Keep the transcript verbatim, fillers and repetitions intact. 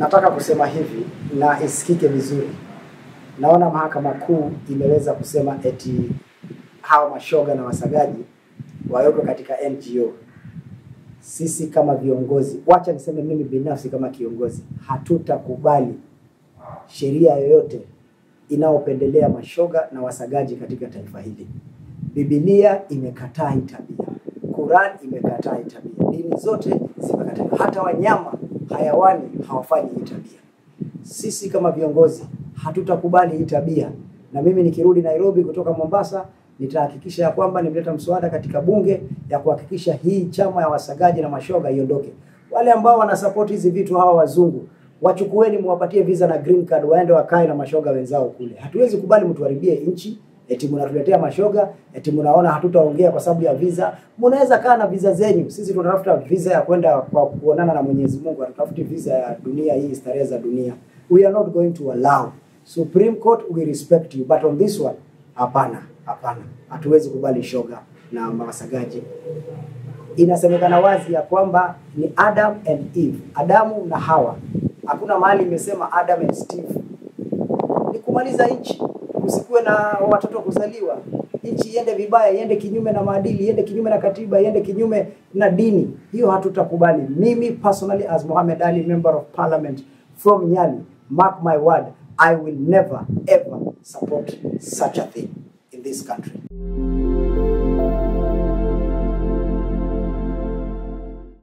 Nataka kusema hivi na isikike vizuri. Naona mahakama kuu imeweza kusema eti hawa mashoga na wasagaji wawekwe katika N G O. Sisi kama viongozi, wacha niseme mimi binafsi kama kiongozi, hatutakubali sheria yoyote inayopendelea mashoga na wasagaji katika taifa hili. Biblia imekataa hii tabia. Quran imekataa hii tabia. Dini zote zimekataa. Hata wanyama, hayawani hawafanyi hii tabia. Sisi kama viongozi hatutakubali hii tabia. Na mimi nikirudi Nairobi kutoka Mombasa, nitahakikisha ya kwamba nimeleta mswada katika bunge ya kuhakikisha hii chama ya wasagaji na mashoga iondoke. Wale ambao wana support hizi vitu, hawa wazungu, wachukueni muwapatie visa na green card waende wakae na mashoga wenzao kule. Hatuwezi kubali mtu haribie nchi, eti mnatuletea mashoga, eti mnaona hatutaongea kwa sababu ya visa. Mnaweza kaa na visa zenyu. Sisi tunatafuta visa ya kwenda kwa kuonana na Mwenyezi Mungu, hatutafuti visa ya dunia hii, starehe za dunia. We are not going to allow. Supreme Court, we respect you, but on this one, hapana, hapana. Hatuwezi kubali shoga na wasagaji. Inasemekana wazi ya kwamba ni Adam and Eve, Adamu na Hawa. Hakuna mahali imesema Adam and Steve. Ni kumaliza nchi, usikuwe na watoto kuzaliwa. Nchi iende vibaya, iende kinyume na maadili, iende kinyume na katiba, iende kinyume na dini. Hiyo hatutakubali. Mimi personally as Mohammed Ali, member of parliament from Nyali, mark my word, I will never ever support such a thing in this country.